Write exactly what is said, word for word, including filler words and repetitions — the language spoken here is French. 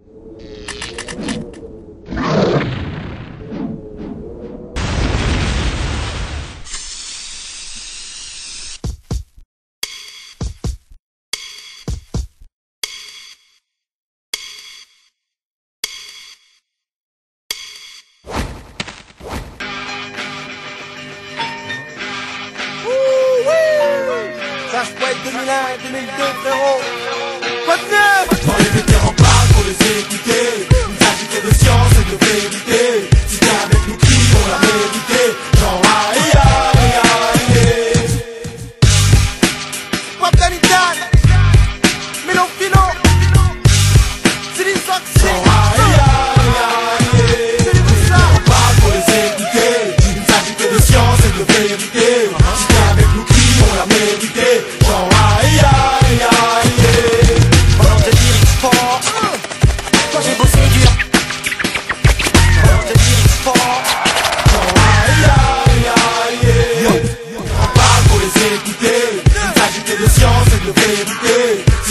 Ça se peut être deux mille un, deux mille deux, frérot. Quoi de neuf? Quand les vétérans parlent, faut les écouter. Nous agiter de science et de vérité. Si t'es avec nous qui ont la mérité. Genre aïe aïe aïe. Afghanistan, Melo Fino, Céline Saxi. Genre aïe aïe aïe. Les vétérans parlent, faut les écouter. Nous agiter de science et de vérité. Si t'es avec nous qui ont la mérité. Genre aïe aïe aïe. Pendant que je dirige fort, quand j'ai bossé dur. Pendant que je dirige fort, Genre aïe aïe aïe. On parle, faut les écouter. Nous agiter de science et de vérité.